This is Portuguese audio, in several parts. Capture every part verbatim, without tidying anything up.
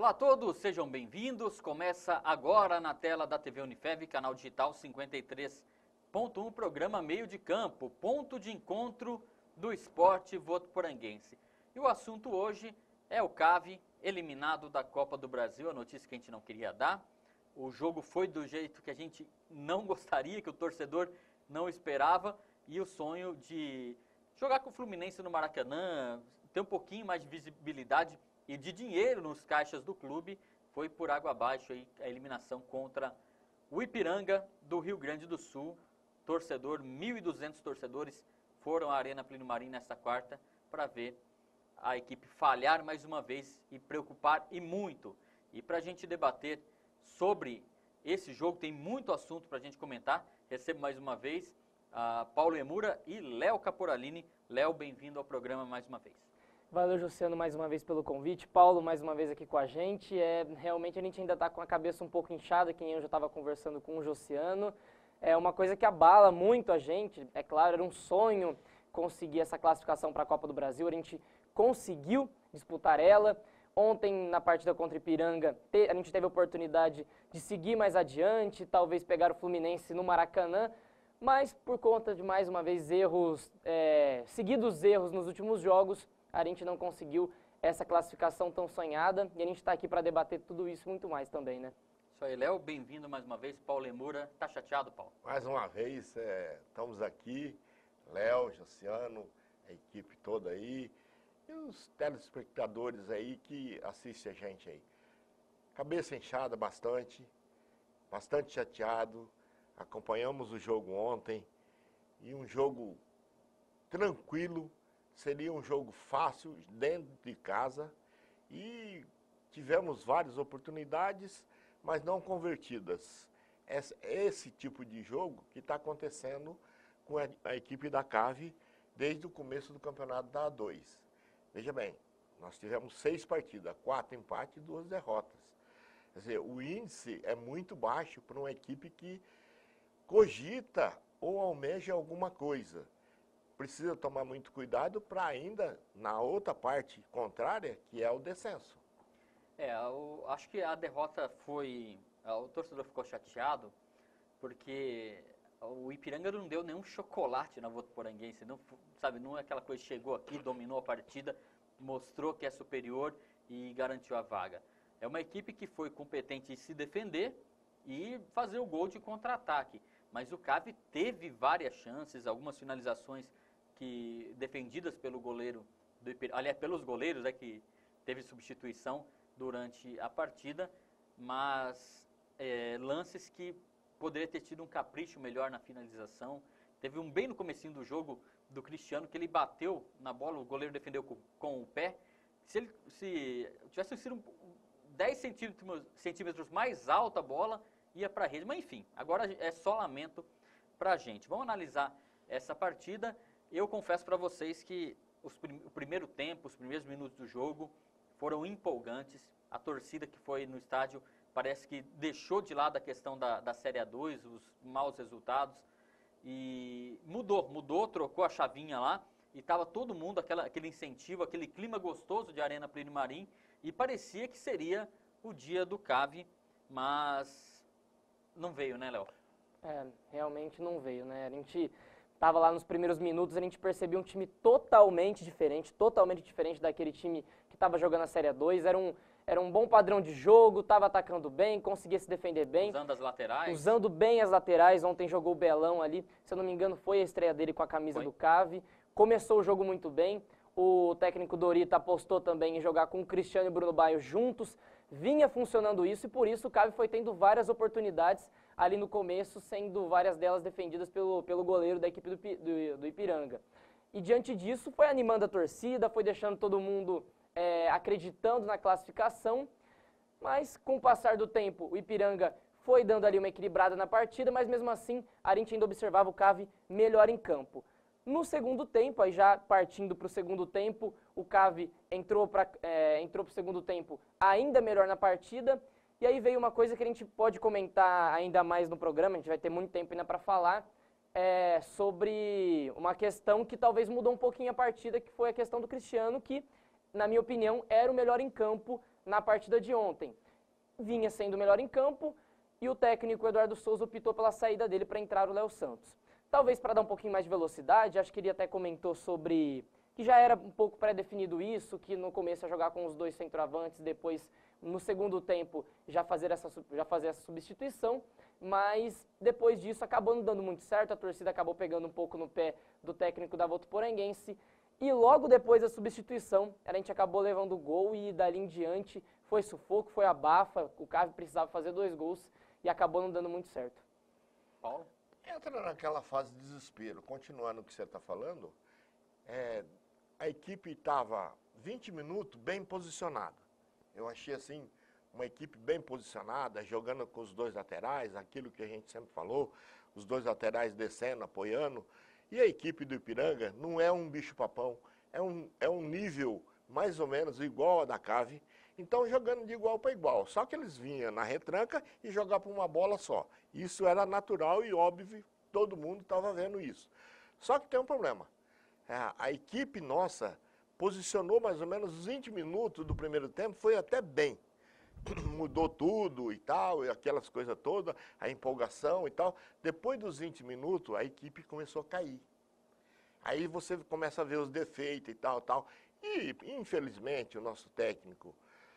Olá a todos, sejam bem-vindos. Começa agora na tela da T V Unifev, canal digital cinquenta e três ponto um, programa Meio de Campo, ponto de encontro do esporte votuporanguense. E o assunto hoje é o C A V, eliminado da Copa do Brasil, a notícia que a gente não queria dar. O jogo foi do jeito que a gente não gostaria, que o torcedor não esperava, e o sonho de jogar com o Fluminense no Maracanã, ter um pouquinho mais de visibilidade e de dinheiro nos caixas do clube, foi por água abaixo aí a eliminação contra o Ipiranga do Rio Grande do Sul. Torcedor, mil e duzentos torcedores foram à Arena Plínio Marim nesta quarta para ver a equipe falhar mais uma vez e preocupar e muito. E para a gente debater sobre esse jogo, tem muito assunto para a gente comentar. Recebo mais uma vez a Paulo Emura e Léo Caporalini. Léo, bem-vindo ao programa mais uma vez. Valeu, Josiano, mais uma vez pelo convite. Paulo, mais uma vez aqui com a gente. É, realmente a gente ainda está com a cabeça um pouco inchada, que nem eu já estava conversando com o Josiano. É uma coisa que abala muito a gente. É claro, era um sonho conseguir essa classificação para a Copa do Brasil. A gente conseguiu disputar ela. Ontem, na partida contra o Ipiranga, te, a gente teve a oportunidade de seguir mais adiante, talvez pegar o Fluminense no Maracanã, mas por conta de, mais uma vez, erros, é, seguidos erros nos últimos jogos, a gente não conseguiu essa classificação tão sonhada, e a gente está aqui para debater tudo isso e muito mais também, né? Isso aí, Léo, bem-vindo mais uma vez. Paulo Emura, tá chateado, Paulo? Mais uma vez, é, estamos aqui, Léo, Josiano, a equipe toda aí, e os telespectadores aí que assistem a gente aí. Cabeça inchada bastante, bastante chateado, acompanhamos o jogo ontem, e um jogo tranquilo. Seria um jogo fácil dentro de casa e tivemos várias oportunidades, mas não convertidas. Esse, esse tipo de jogo que está acontecendo com a, a equipe da C A V desde o começo do campeonato da A dois. Veja bem, nós tivemos seis partidas, quatro empates e duas derrotas. Quer dizer, o índice é muito baixo para uma equipe que cogita ou almeja alguma coisa. Precisa tomar muito cuidado para ainda, na outra parte contrária, que é o descenso. É, eu acho que a derrota foi... O torcedor ficou chateado porque o Ipiranga não deu nenhum chocolate na Votuporanguense. Não, sabe, não é aquela coisa que chegou aqui, dominou a partida, mostrou que é superior e garantiu a vaga. É uma equipe que foi competente em se defender e fazer o gol de contra-ataque. Mas o C A V teve várias chances, algumas finalizações que, defendidas pelo goleiro do Ipiranga, aliás, pelos goleiros, né, que teve substituição durante a partida, mas é, lances que poderia ter tido um capricho melhor na finalização. Teve um bem no comecinho do jogo do Cristiano, que ele bateu na bola, o goleiro defendeu com, com o pé. Se ele se tivesse sido um, dez centímetros, centímetros mais alta a bola, ia para a rede. Mas enfim, agora é só lamento para a gente. Vamos analisar essa partida. Eu confesso para vocês que os prim o primeiro tempo, os primeiros minutos do jogo foram empolgantes. A torcida que foi no estádio parece que deixou de lado a questão da, da Série A dois, os maus resultados. E mudou, mudou, trocou a chavinha lá. E estava todo mundo, aquela, aquele incentivo, aquele clima gostoso de Arena Plínio Marim. E parecia que seria o dia do C A V, mas não veio, né, Léo? É, realmente não veio, né? A gente estava lá nos primeiros minutos, a gente percebia um time totalmente diferente, totalmente diferente daquele time que estava jogando a Série A dois. Era um, era um bom padrão de jogo, estava atacando bem, conseguia se defender bem. Usando as laterais. Usando bem as laterais. Ontem jogou o Belão ali, se eu não me engano foi a estreia dele com a camisa foi. do C A V. Começou o jogo muito bem. O técnico Dorita apostou também em jogar com o Cristiano e o Bruno Baio juntos. Vinha funcionando isso e por isso o C A V foi tendo várias oportunidades ali no começo, sendo várias delas defendidas pelo, pelo goleiro da equipe do, do, do Ipiranga. E diante disso foi animando a torcida, foi deixando todo mundo é, acreditando na classificação, mas com o passar do tempo o Ipiranga foi dando ali uma equilibrada na partida, mas mesmo assim a gente ainda observava o C A V melhor em campo. No segundo tempo, aí já partindo para o segundo tempo, o C A V entrou para é, entrou para o segundo tempo ainda melhor na partida. E aí veio uma coisa que a gente pode comentar ainda mais no programa, a gente vai ter muito tempo ainda para falar, é, sobre uma questão que talvez mudou um pouquinho a partida, que foi a questão do Cristiano, que, na minha opinião, era o melhor em campo na partida de ontem. Vinha sendo o melhor em campo e o técnico Eduardo Souza optou pela saída dele para entrar o Léo Santos. Talvez para dar um pouquinho mais de velocidade, acho que ele até comentou sobre que já era um pouco pré-definido isso, que no começo ia jogar com os dois centroavantes, depois no segundo tempo já fazer essa, já fazer essa substituição, mas depois disso acabou não dando muito certo, a torcida acabou pegando um pouco no pé do técnico da Votuporanguense, e logo depois da substituição, a gente acabou levando o gol e dali em diante foi sufoco, foi abafa, o Cave precisava fazer dois gols e acabou não dando muito certo. Paulo? Entra naquela fase de desespero. Continuando o que você está falando, é, a equipe estava vinte minutos bem posicionada. Eu achei assim, uma equipe bem posicionada, jogando com os dois laterais, aquilo que a gente sempre falou, os dois laterais descendo, apoiando. E a equipe do Ipiranga não é um bicho-papão, é um, é um nível mais ou menos igual a da Cave. Então, jogando de igual para igual. Só que eles vinham na retranca e jogavam uma bola só. Isso era natural e óbvio, todo mundo estava vendo isso. Só que tem um problema. A, a equipe nossa posicionou mais ou menos os vinte minutos do primeiro tempo, foi até bem. Mudou tudo e tal, e aquelas coisas todas, a empolgação e tal. Depois dos vinte minutos, a equipe começou a cair. Aí você começa a ver os defeitos e tal, tal. E, infelizmente, o nosso técnico,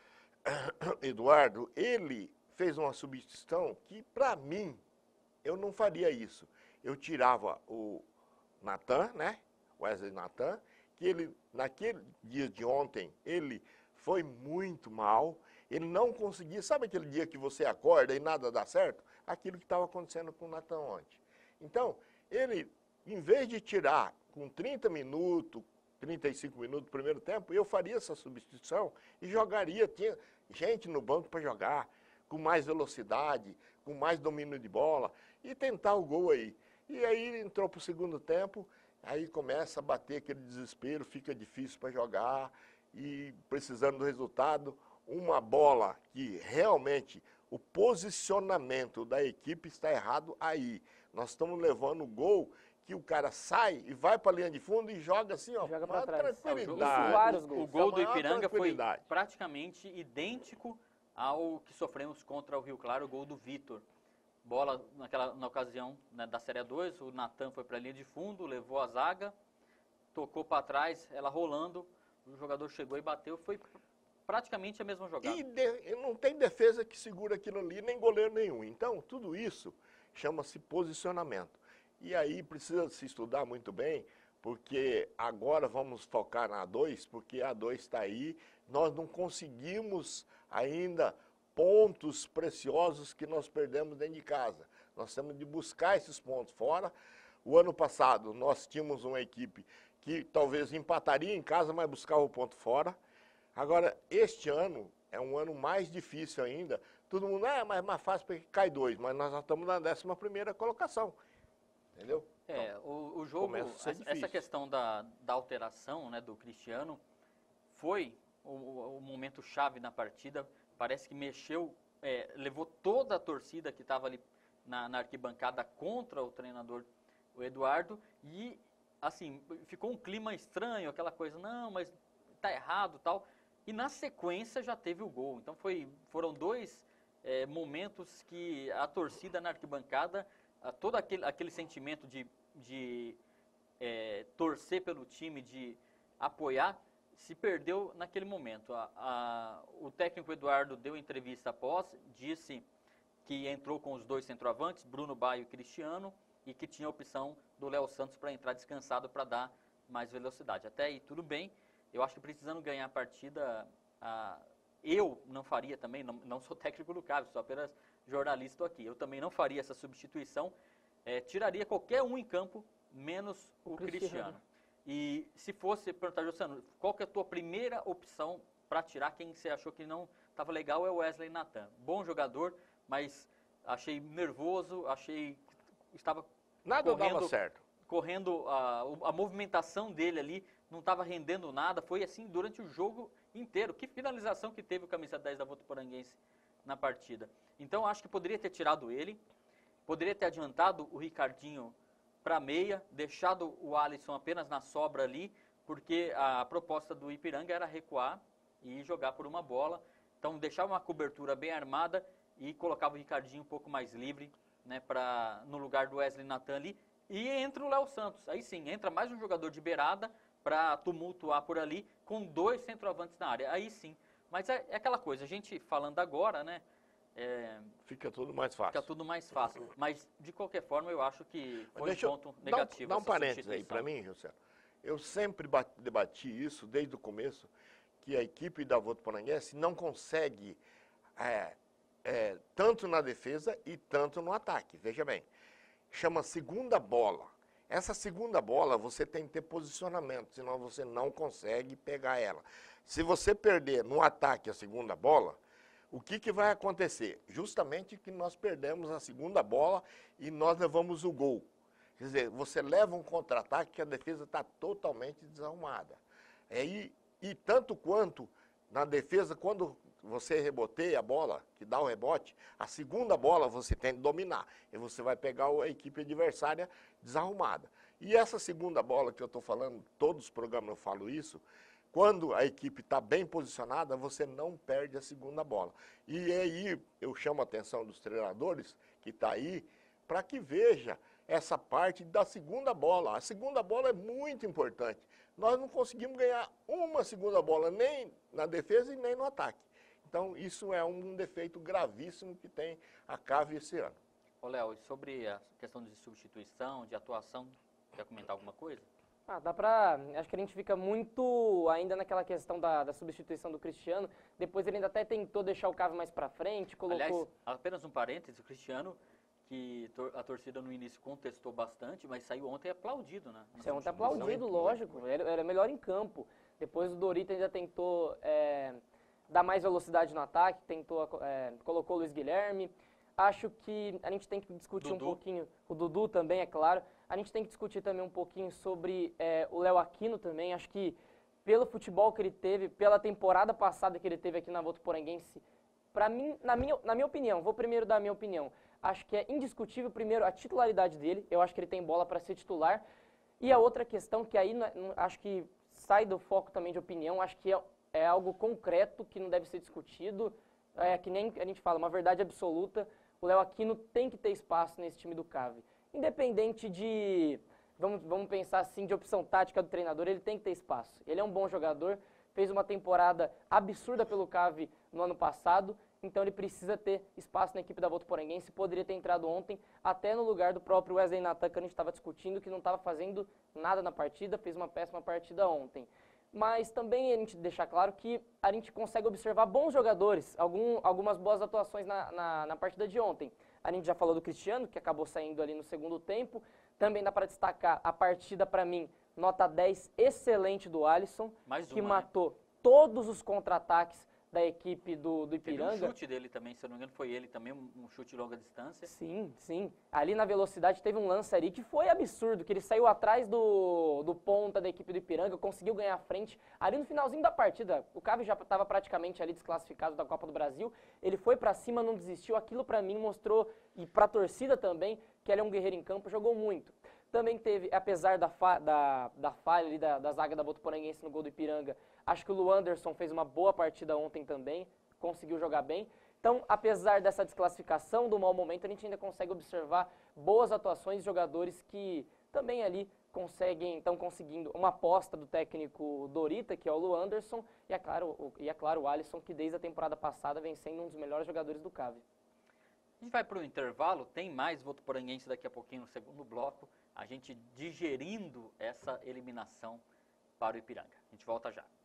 Eduardo, ele fez uma substituição que, para mim, eu não faria isso. Eu tirava o Natan, né? Wesley Natan, que ele, naquele dia de ontem, ele foi muito mal. Ele não conseguia, sabe aquele dia que você acorda e nada dá certo? Aquilo que estava acontecendo com o Natan ontem. Então, ele, em vez de tirar com trinta minutos, trinta e cinco minutos do primeiro tempo, eu faria essa substituição e jogaria, tinha gente no banco para jogar, com mais velocidade, com mais domínio de bola, e tentar o gol aí. E aí entrou para o segundo tempo, aí começa a bater aquele desespero, fica difícil para jogar, e precisando do resultado, uma bola que realmente o posicionamento da equipe está errado aí. Nós estamos levando o gol que o cara sai e vai para a linha de fundo e joga assim, ó, Joga com pra trás. tranquilidade. Isso, vários gols. O gol Com do maior Ipiranga foi tranquilidade. praticamente idêntico ao que sofremos contra o Rio Claro, o gol do Vitor. Bola naquela, na ocasião, né, da Série dois, o Natan foi para a linha de fundo, levou a zaga, tocou para trás, ela rolando, o jogador chegou e bateu, foi praticamente a mesma jogada. E de, não tem defesa que segura aquilo ali, nem goleiro nenhum. Então, tudo isso chama-se posicionamento. E aí precisa se estudar muito bem, porque agora vamos focar na A dois, porque a A dois está aí, nós não conseguimos ainda pontos preciosos que nós perdemos dentro de casa. Nós temos de buscar esses pontos fora. O ano passado nós tínhamos uma equipe que talvez empataria em casa, mas buscava o ponto fora. Agora, este ano é um ano mais difícil ainda. Todo mundo, é, mas é mais fácil porque cai dois, mas nós já estamos na décima primeira colocação. Entendeu? É, Então, o, o jogo, essa, essa questão da, da alteração, né, do Cristiano foi o, o momento chave na partida. Parece que mexeu, é, levou toda a torcida que estava ali na, na arquibancada contra o treinador, o Eduardo, e assim, ficou um clima estranho, aquela coisa, não, mas tá errado e tal. E na sequência já teve o gol. Então foi, foram dois é, momentos que a torcida na arquibancada, a, todo aquele, aquele sentimento de, de é, torcer pelo time, de apoiar, se perdeu naquele momento. A, a, o técnico Eduardo deu entrevista após, disse que entrou com os dois centroavantes, Bruno Baio e Cristiano, e que tinha a opção do Léo Santos para entrar descansado para dar mais velocidade. Até aí tudo bem. Eu acho que precisando ganhar a partida, a, eu não faria também, não, não sou técnico do Cave, sou apenas jornalista aqui. Eu também não faria essa substituição, é, tiraria qualquer um em campo, menos o, o Cristiano. Cristiano. E se fosse perguntar, Luciano, qual que é a tua primeira opção para tirar quem você achou que não estava legal, é o Wesley Natan. Bom jogador, mas achei nervoso, achei que estava nada correndo, dava certo. correndo a, a movimentação dele ali, não estava rendendo nada, foi assim durante o jogo inteiro. Que finalização que teve o camisa dez da Votuporanguense na partida. Então acho que poderia ter tirado ele, poderia ter adiantado o Ricardinho para meia, deixado o Alisson apenas na sobra ali, porque a proposta do Ipiranga era recuar e jogar por uma bola. Então deixava uma cobertura bem armada e colocava o Ricardinho um pouco mais livre, né, pra, no lugar do Wesley Nathan ali. E entra o Léo Santos. Aí sim, entra mais um jogador de beirada para tumultuar por ali, com dois centroavantes na área. Aí sim. Mas é, é aquela coisa, a gente falando agora, né? É, fica tudo mais fácil. Fica tudo mais fácil. Mas, de qualquer forma, eu acho que foi um ponto eu, negativo. Dá um, dá um parênteses aí para mim, José. Eu sempre debati isso desde o começo, que a equipe da Votuporanguense não consegue, é, é, tanto na defesa e tanto no ataque. Veja bem, chama segunda bola. Essa segunda bola você tem que ter posicionamento, senão você não consegue pegar ela. Se você perder no ataque a segunda bola, o que, que vai acontecer? Justamente que nós perdemos a segunda bola e nós levamos o gol. Quer dizer, você leva um contra-ataque que a defesa está totalmente desarrumada. É, e, e tanto quanto na defesa, quando você reboteia a bola, que dá o rebote, a segunda bola você tem que dominar. E você vai pegar a equipe adversária desarrumada. E essa segunda bola que eu estou falando, todos os programas eu falo isso, quando a equipe está bem posicionada, você não perde a segunda bola. E aí eu chamo a atenção dos treinadores que estão aí, para que veja essa parte da segunda bola. A segunda bola é muito importante. Nós não conseguimos ganhar uma segunda bola, nem na defesa e nem no ataque. Então, isso é um defeito gravíssimo que tem a CAV esse ano. Ô, Léo, e sobre a questão de substituição, de atuação, quer comentar alguma coisa? Ah, dá pra... Acho que a gente fica muito ainda naquela questão da, da substituição do Cristiano. Depois ele ainda até tentou deixar o Cave mais pra frente, colocou... Aliás, apenas um parênteses, o Cristiano, que a torcida no início contestou bastante, mas saiu ontem aplaudido, né? Saiu ontem aplaudido, lógico. Ele era melhor em campo. Depois o Dorita ainda tentou é, dar mais velocidade no ataque, tentou, é, colocou o Luiz Guilherme. Acho que a gente tem que discutir Dudu. um pouquinho, o Dudu também, é claro. A gente tem que discutir também um pouquinho sobre é, o Léo Aquino também. Acho que pelo futebol que ele teve, pela temporada passada que ele teve aqui na Votuporanguense, para mim, na minha, na minha opinião, vou primeiro dar a minha opinião, acho que é indiscutível, primeiro, a titularidade dele. Eu acho que ele tem bola para ser titular. E a outra questão, que aí não, não, acho que sai do foco também de opinião, acho que é, é algo concreto que não deve ser discutido. É que nem a gente fala, uma verdade absoluta. O Léo Aquino tem que ter espaço nesse time do Cave. Independente de, vamos, vamos pensar assim, de opção tática do treinador, ele tem que ter espaço. Ele é um bom jogador, fez uma temporada absurda pelo Cave no ano passado, então ele precisa ter espaço na equipe da Votuporanguense. Poderia ter entrado ontem, até no lugar do próprio Wesley Nathan, que a gente estava discutindo, que não estava fazendo nada na partida, fez uma péssima partida ontem. Mas também a gente deixa claro que a gente consegue observar bons jogadores, algum, algumas boas atuações na, na, na partida de ontem. A gente já falou do Cristiano, que acabou saindo ali no segundo tempo. Também dá para destacar a partida, para mim, nota dez, excelente do Alisson, Mais que uma, matou né? todos os contra-ataques da equipe do, do Ipiranga. Teve um chute dele também, se eu não me engano, foi ele também, um, um chute de longa distância. Sim, sim. Ali na velocidade teve um lance ali que foi absurdo, que ele saiu atrás do, do ponta da equipe do Ipiranga, conseguiu ganhar a frente. Ali no finalzinho da partida, o Cave já estava praticamente ali desclassificado da Copa do Brasil, ele foi pra cima, não desistiu. Aquilo pra mim mostrou, e pra torcida também, que ele é um guerreiro em campo, jogou muito. Também teve, apesar da, fa da, da falha ali da, da zaga da Votuporanguense no gol do Ipiranga, acho que o Luanderson fez uma boa partida ontem também, conseguiu jogar bem. Então, apesar dessa desclassificação, do mau momento, a gente ainda consegue observar boas atuações de jogadores que também ali conseguem, estão conseguindo uma aposta do técnico Dorita, que é o Luanderson, e é claro o, e é claro o Alisson, que desde a temporada passada vem sendo um dos melhores jogadores do Cave. A gente vai para o intervalo, tem mais Votuporanguense daqui a pouquinho no segundo bloco, a gente digerindo essa eliminação para o Ipiranga. A gente volta já.